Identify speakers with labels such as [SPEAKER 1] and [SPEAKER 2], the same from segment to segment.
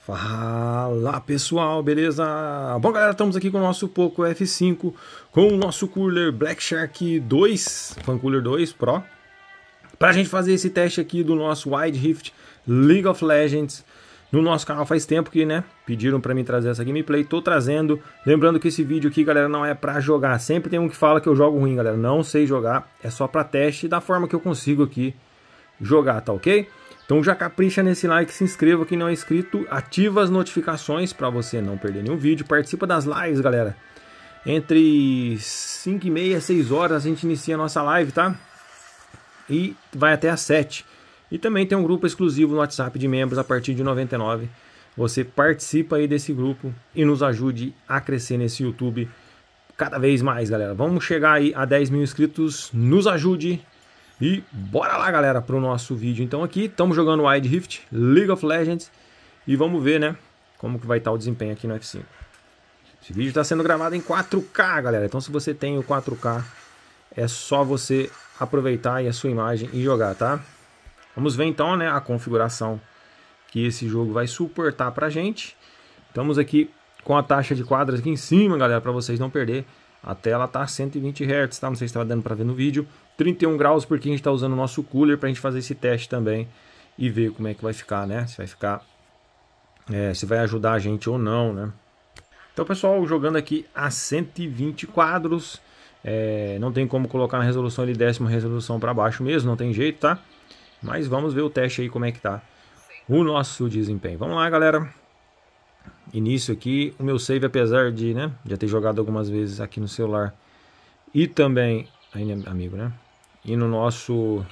[SPEAKER 1] Fala pessoal, beleza? Bom galera, estamos aqui com o nosso Poco F5 com o nosso cooler Black Shark 2, Fan Cooler 2 Pro, pra gente fazer esse teste aqui do nosso Wild Rift League of Legends. No nosso canal faz tempo que, pediram pra mim trazer essa gameplay, tô trazendo. Lembrando que esse vídeo aqui, galera, não é pra jogar. Sempre tem um que fala que eu jogo ruim, galera. Não sei jogar, é só pra teste da forma que eu consigo aqui jogar, tá ok? Então já capricha nesse like, se inscreva quem não é inscrito, ativa as notificações para você não perder nenhum vídeo, participa das lives, galera. Entre 5 e meia, 6 horas a gente inicia a nossa live, tá? E vai até às 7. E também tem um grupo exclusivo no WhatsApp de membros a partir de 99. Você participa aí desse grupo e nos ajude a crescer nesse YouTube cada vez mais, galera. Vamos chegar aí a 10 mil inscritos, nos ajude. E bora lá, galera, para o nosso vídeo. Então aqui estamos jogando Wild Rift League of Legends e vamos ver, como que vai estar o desempenho aqui no F5. Esse vídeo está sendo gravado em 4K, galera. Então se você tem o 4K, é só você aproveitar aí a sua imagem e jogar, tá? Vamos ver então, a configuração que esse jogo vai suportar pra gente. Estamos aqui com a taxa de quadras aqui em cima, galera, para vocês não perder. A tela tá 120 Hz, tá? Não sei se estava dando para ver no vídeo. 31 graus porque a gente está usando o nosso cooler para a gente fazer esse teste também e ver como é que vai ficar, Se vai ficar, se vai ajudar a gente ou não, Então, pessoal, jogando aqui a 120 quadros, não tem como colocar na resolução ele décima resolução para baixo mesmo, não tem jeito, tá? Mas vamos ver o teste aí como é que tá o nosso desempenho. Vamos lá, galera. Início aqui, o meu save, apesar de, já ter jogado algumas vezes aqui no celular e também aí, amigo, e no nosso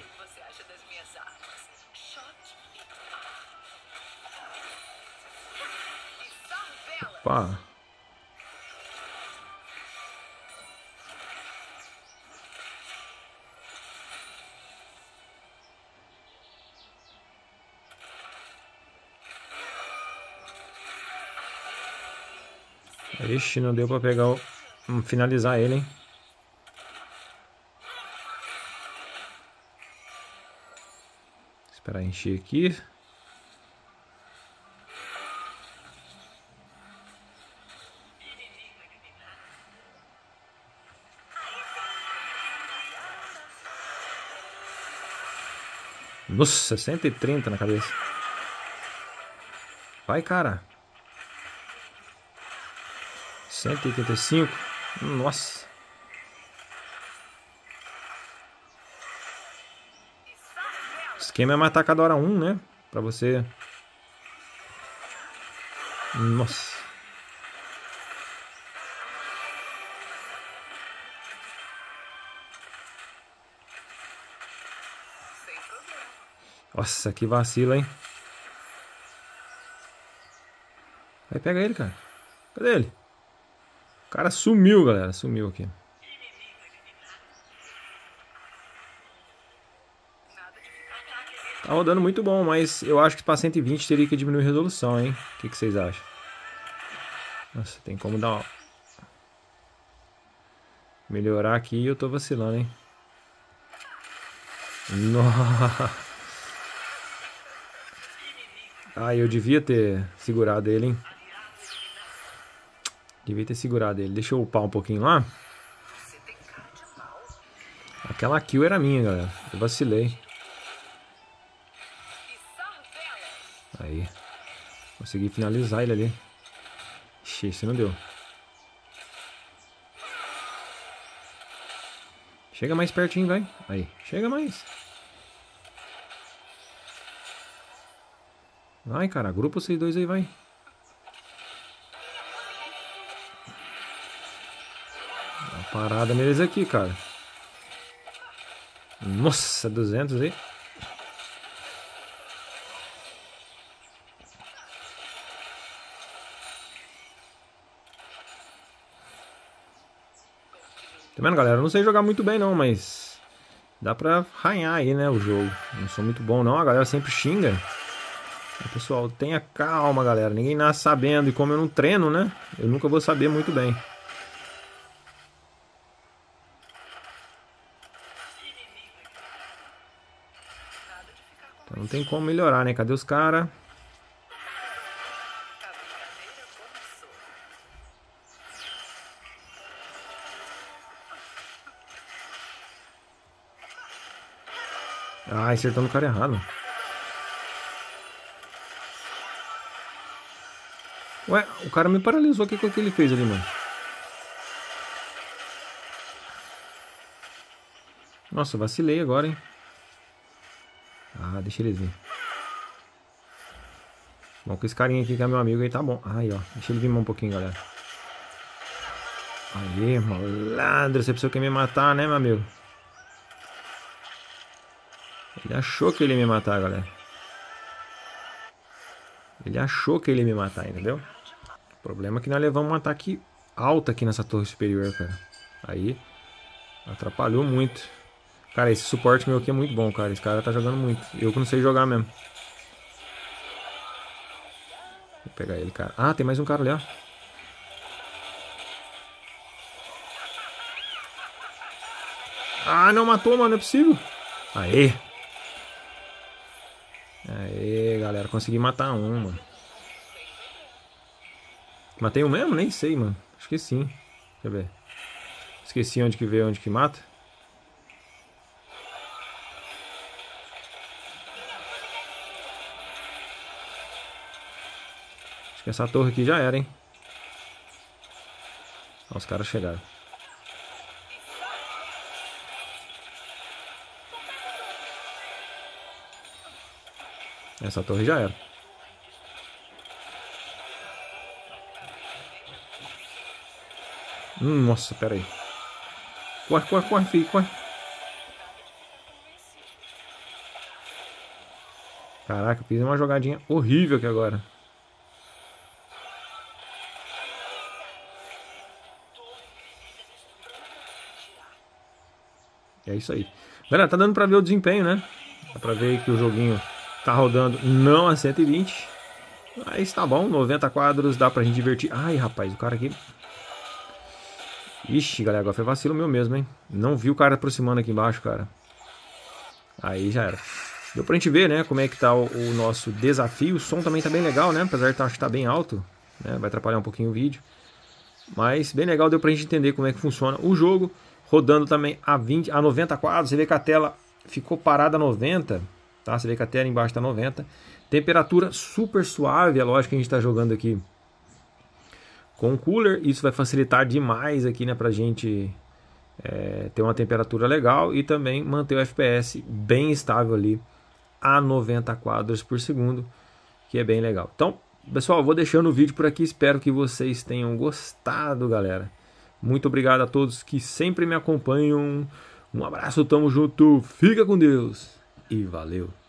[SPEAKER 1] opa. Ixi, não deu pra pegar finalizar ele, hein? Esperar encher aqui. Nossa, 130 na cabeça. Vai, cara. 185. Nossa. O esquema é matar cada hora um, Pra você. Nossa. Nossa, que vacilo, hein? Vai pegar ele, cara. Cadê ele? O cara sumiu, galera. Sumiu aqui. Tá rodando muito bom, mas eu acho que para 120 teria que diminuir a resolução, hein? O que vocês acham? Nossa, tem como dar uma... melhorar aqui e eu tô vacilando, hein? Nossa. Ah, eu devia ter segurado ele, hein? Devia ter segurado ele. Deixa eu upar um pouquinho lá. Aquela kill era minha, galera. Eu vacilei. Aí. Consegui finalizar ele ali. Ixi, esse não deu. Chega mais pertinho, vai. Aí. Chega mais. Vai, cara. Agrupa vocês dois aí, vai. Dá uma parada neles aqui, cara. Nossa, 200 aí. Tá vendo, galera? Eu não sei jogar muito bem não, mas dá pra ranhar aí, o jogo. Não sou muito bom não, a galera sempre xinga. Então, pessoal, tenha calma, galera. Ninguém nasce sabendo, e como eu não treino, eu nunca vou saber muito bem. Então não tem como melhorar, Cadê os caras? Ah, acertando o cara errado. Ué, o cara me paralisou. O que que ele fez ali, mano? Nossa, vacilei agora, hein? Ah, deixa ele vir. Bom, com esse carinha aqui que é meu amigo aí tá bom. Aí, ó. Deixa ele vir um pouquinho, galera. Aí, malandro. Você pensou que ia me matar, né, meu amigo? Ele achou que ele ia me matar, galera. Ele achou que ele ia me matar, entendeu? O problema é que nós levamos um ataque alto aqui nessa torre superior, cara. Aí, atrapalhou muito. Cara, esse suporte meu aqui é muito bom, cara. Esse cara tá jogando muito. Eu que não sei jogar mesmo. Vou pegar ele, cara. Ah, tem mais um cara ali, ó. Ah, não matou, mano. Não é possível. Aê. Aê, galera. Consegui matar um, mano. Matei um mesmo? Nem sei, mano. Acho que sim. Deixa eu ver. Esqueci onde que veio, onde que mata. Acho que essa torre aqui já era, hein? Ó, os caras chegaram. Essa torre já era. Nossa, pera aí. Corre, corre, corre, filho, corre. Caraca, fiz uma jogadinha horrível aqui agora. É isso aí. Galera, tá dando pra ver o desempenho, né? Dá pra ver que o joguinho tá rodando não a 120. Mas tá bom, 90 quadros, dá pra gente divertir. Ai, rapaz, o cara aqui... Ixi, galera, agora foi vacilo meu mesmo, hein? Não vi o cara aproximando aqui embaixo, cara. Aí já era. Deu pra gente ver, né, como é que tá o nosso desafio. O som também tá bem legal, né? Apesar de acho que tá bem alto, né? Vai atrapalhar um pouquinho o vídeo. Mas bem legal, deu pra gente entender como é que funciona o jogo. Rodando também a 90 quadros. Você vê que a tela ficou parada a 90, tá? Você vê que a tela embaixo tá 90. Temperatura super suave, é lógico que a gente tá jogando aqui com o cooler. Isso vai facilitar demais aqui, né, pra gente ter uma temperatura legal e também manter o FPS bem estável ali a 90 quadros por segundo, que é bem legal. Então, pessoal, vou deixando o vídeo por aqui. Espero que vocês tenham gostado, galera. Muito obrigado a todos que sempre me acompanham. Um abraço, tamo junto, fica com Deus e valeu!